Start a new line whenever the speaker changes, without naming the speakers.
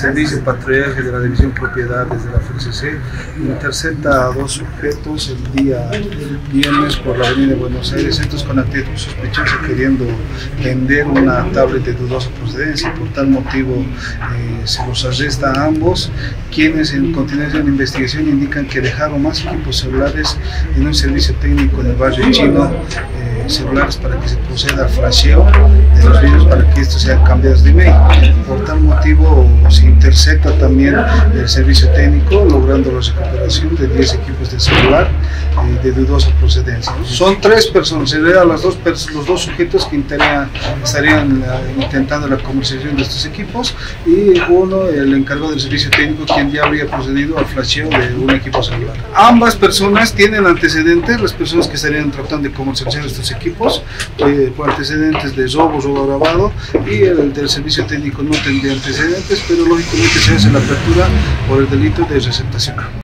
Servicio de patrullaje de la División Propiedades de la FCC intercepta a dos sujetos el día viernes por la avenida de Buenos Aires, estos con actitud sospechosa queriendo vender una tablet de dudosa procedencia. Por tal motivo se los arresta a ambos, quienes en continuación de investigación indican que dejaron más equipos celulares en un servicio técnico en el barrio chino, celulares para que se proceda al flasheo de los vídeos para que estos sean cambiados de email. Por tal motivo se intercepta también el servicio técnico, logrando la recuperación de 10 equipos de celular de dudosa procedencia. Son 3 personas, en realidad los dos sujetos que estarían intentando la comercialización de estos equipos, y uno, el encargado del servicio técnico, quien ya habría procedido al flasheo de un equipo celular. Ambas personas tienen antecedentes, las personas que estarían tratando de comercializar estos equipos, por antecedentes de robo agravado, y el del servicio técnico no tendría antecedentes, pero lógicamente se hace la apertura por el delito de receptación.